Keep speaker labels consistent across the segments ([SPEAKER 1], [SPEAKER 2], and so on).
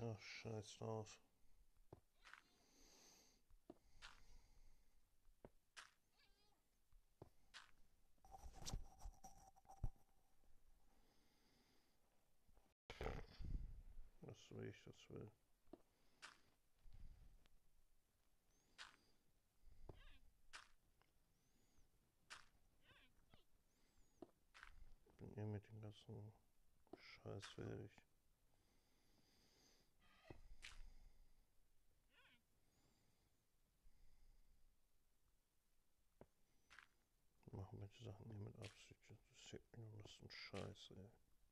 [SPEAKER 1] Ach, scheiß drauf. Was will ich das will. Bin eh mit dem ganzen Scheiß fertig. Machen wir die Sachen hier mit Absicht. Das sieht mir nur was ein Scheiß, ey.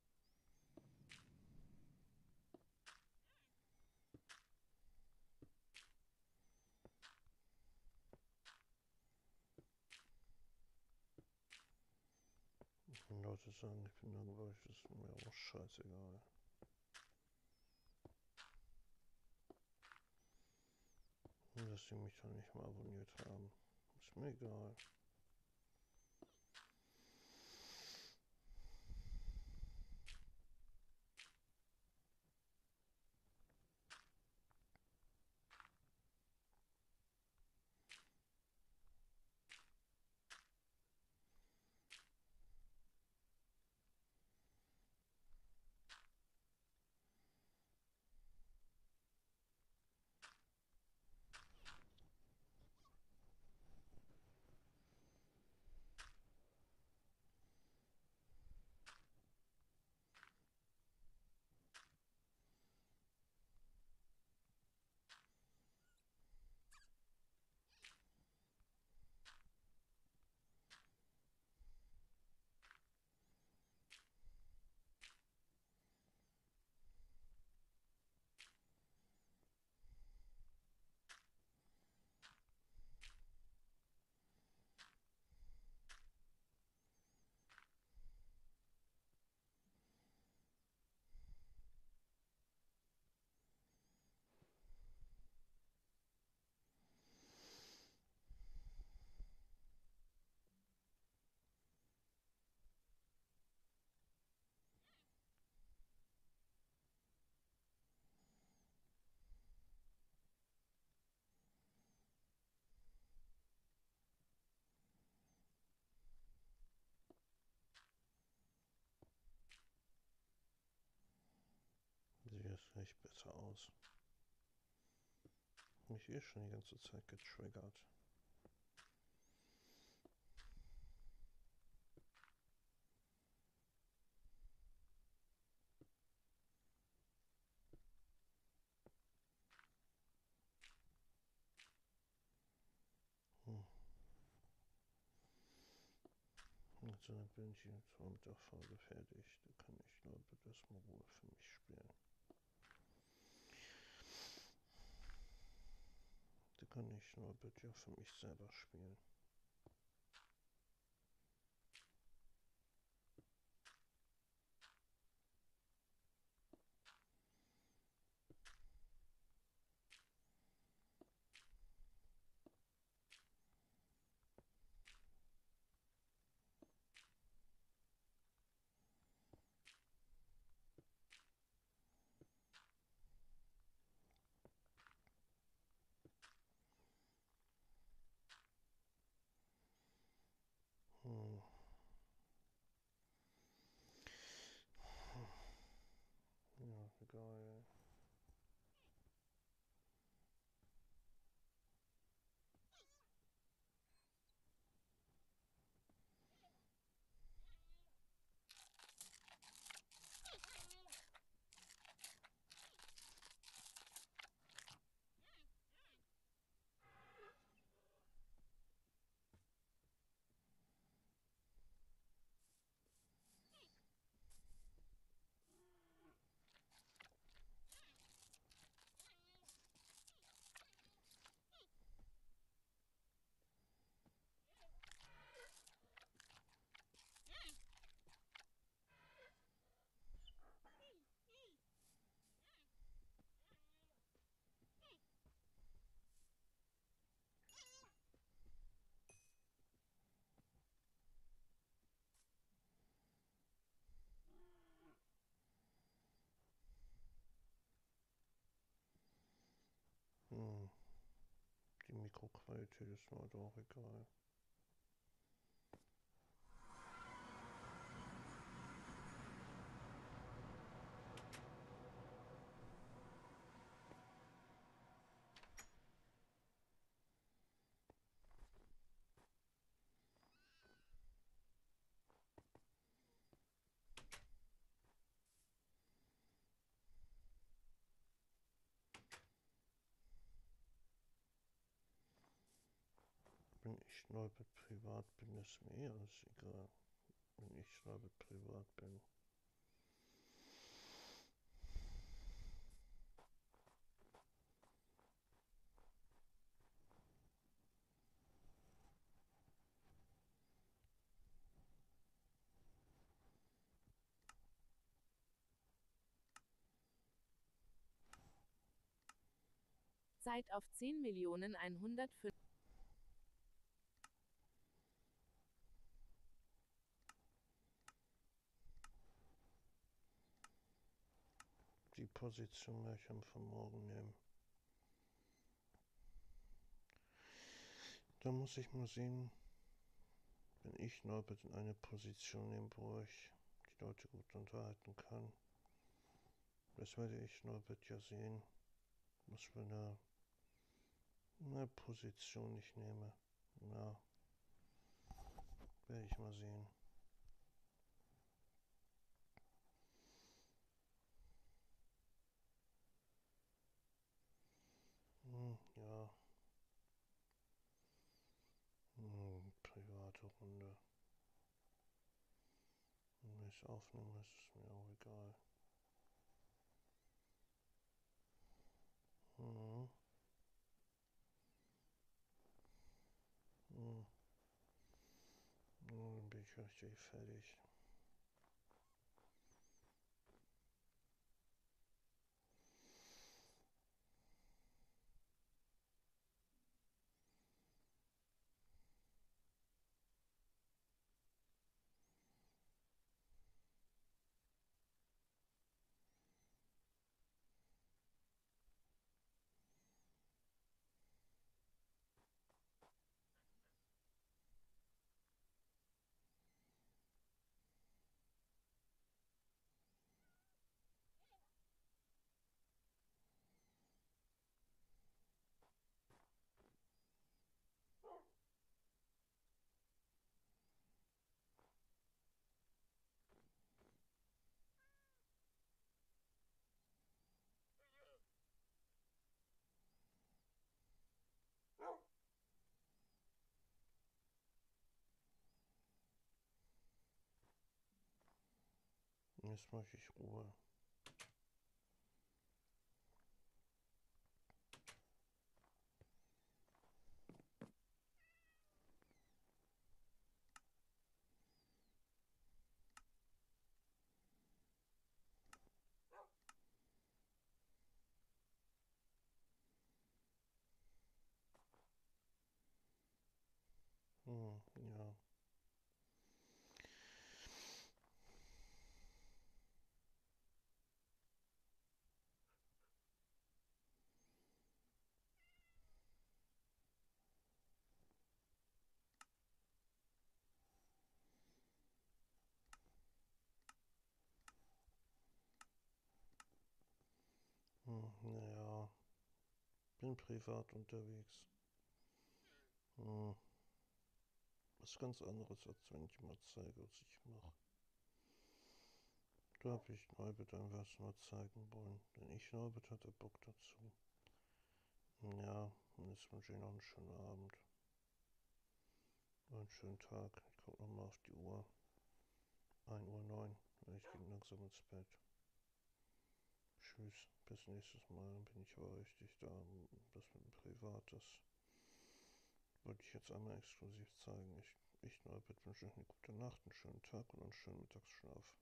[SPEAKER 1] Wenn Leute sagen, ich bin langweilig, ist mir auch scheißegal. Und dass sie mich dann nicht mal abonniert haben. Ist mir egal. Sieht jetzt echt besser aus. Mich eh schon die ganze Zeit getriggert. Also dann bin ich jetzt mal mit der Folge fertig. Da kann ich nur bitte erstmal Ruhe für mich spielen. Da kann ich nur bitte für mich selber spielen. Qualität ist mir halt auch egal. Wenn ich Neubert privat bin, ist mir alles egal. Wenn ich Neubert privat bin.
[SPEAKER 2] Zeit auf 10.105.
[SPEAKER 1] Die Position werde ich am von morgen nehmen. Da muss ich mal sehen, wenn ich Norbert in eine Position nehme, wo ich die Leute gut unterhalten kann. Das werde ich Norbert ja sehen, was für eine Position ich nehme. Ja, werde ich mal sehen. Ja. Private Runde. Wenn ich aufnehme, ist es mir auch egal. Mhm. Mhm. Dann bin ich richtig fertig. Jetzt mache ich Ruhe. Ja. Naja. Bin privat unterwegs. Was ganz anderes, als wenn ich mal zeige, was ich mache. Da habe ich Neubert einfach mal zeigen wollen. Denn ich, Neubert, hatte Bock dazu. Ja, und jetzt wünsche ich noch einen schönen Abend. Einen schönen Tag. Ich gucke nochmal auf die Uhr. 1:09 Uhr. Ich gehe langsam ins Bett. Tschüss, bis nächstes Mal. Dann bin ich aber richtig da. Das mit dem Privat, das wollte ich jetzt einmal exklusiv zeigen. Ich Neubert, wünsche euch eine gute Nacht, einen schönen Tag und einen schönen Mittagsschlaf.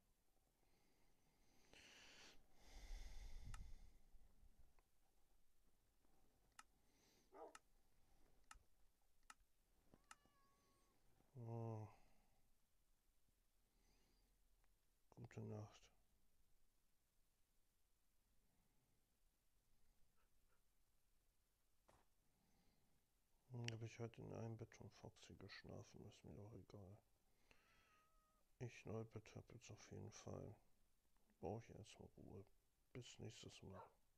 [SPEAKER 1] Oh, gute Nacht. Aber ich halt in einem Bett von Foxy geschlafen, ist mir doch egal. Ich Neubert hab jetzt auf jeden Fall. Brauche ich erstmal Ruhe. Bis nächstes Mal.